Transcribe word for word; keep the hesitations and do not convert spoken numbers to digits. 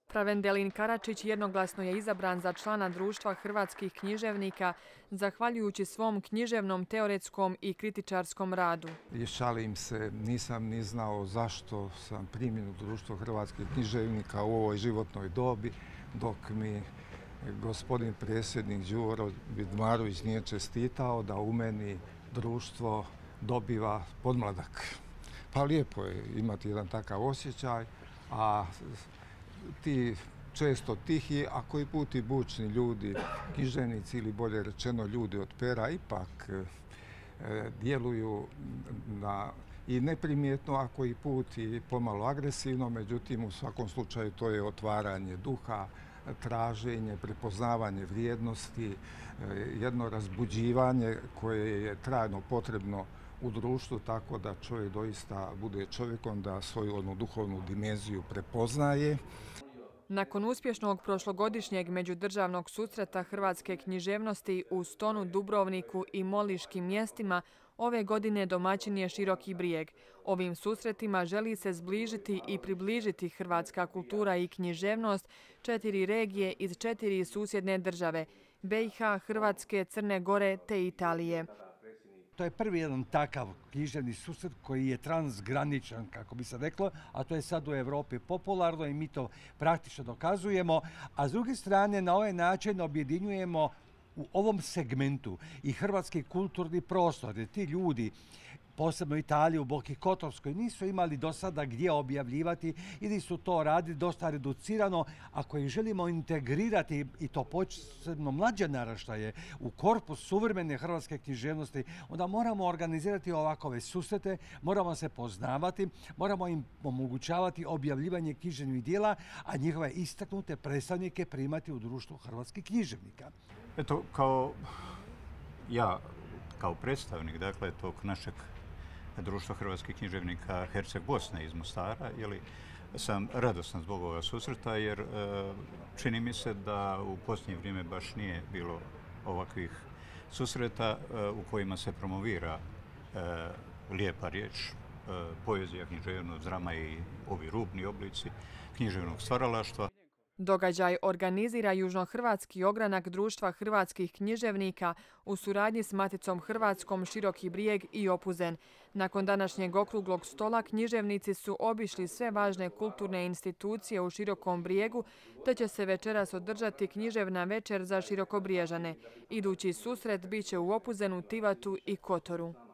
Pravendelin Karačić jednoglasno je izabran za člana Društva hrvatskih književnika zahvaljujući svom književnom, teoretskom i kritičarskom radu. I šalim se, nisam ni znao zašto sam primljen u Društvo hrvatskih književnika u ovoj životnoj dobi, dok mi gospodin predsjednik Đuro Vidmarović nije čestitao da u meni društvo dobiva podmladak. Pa lijepo je imati jedan takav osjećaj, a ti često tihi, a koji put i bučni ljudi, književnici ili bolje rečeno ljudi od pera, ipak e, djeluju na, i neprimjetno, a koji put i pomalo agresivno, međutim u svakom slučaju to je otvaranje duha, traženje, prepoznavanje vrijednosti, jedno razbuđivanje koje je trajno potrebno u društvu, tako da čovjek doista bude čovjekom, da svoju onu duhovnu dimenziju prepoznaje. Nakon uspješnog prošlogodišnjeg međudržavnog susreta hrvatske književnosti u Stonu, Dubrovniku i Moliškim mjestima, ove godine domaćin je Široki Brijeg. Ovim susretima želi se zbližiti i približiti hrvatska kultura i književnost četiri regije iz četiri susjedne države – B i H, Hrvatske, Crne Gore te Italije. To je prvi jedan takav književni susret koji je transgraničan, kako bi se reklo, a to je sad u Europi popularno i mi to praktično dokazujemo. A s druge strane, na ovaj način objedinjujemo u ovom segmentu i hrvatski kulturni prostor, jer ti ljudi, posebno Italiju, u Boki Kotorskoj, nisu imali do sada gdje objavljivati ili su to radili dosta reducirano. Ako ih želimo integrirati, i to posebno mlađe naraštaje, u korpus suvremene hrvatske književnosti, onda moramo organizirati ovakove susrete, moramo se poznavati, moramo im omogućavati objavljivanje književnih dijela, a njihove istaknute predstavnike primati u Društvu hrvatskih književnika. Eto, kao ja, kao predstavnik, dakle, tog našeg Društva hrvatskih književnika Herceg Bosne iz Mostara, jeli, sam radostan zbog ovoga susreta, jer e, čini mi se da u posljednje vrijeme baš nije bilo ovakvih susreta e, u kojima se promovira e, lijepa riječ, e, poezija, književnost, drama i ovi rubni oblici književnog stvaralaštva. Događaj organizira južnohrvatski ogranak Društva hrvatskih književnika u suradnji s Maticom Hrvatskom Široki Brijeg i Opuzen. Nakon današnjeg okruglog stola književnici su obišli sve važne kulturne institucije u Širokom Brijegu, te će se večeras održati književna večer za Širokobriježane. Idući susret biće u Opuzenu, Tivatu i Kotoru.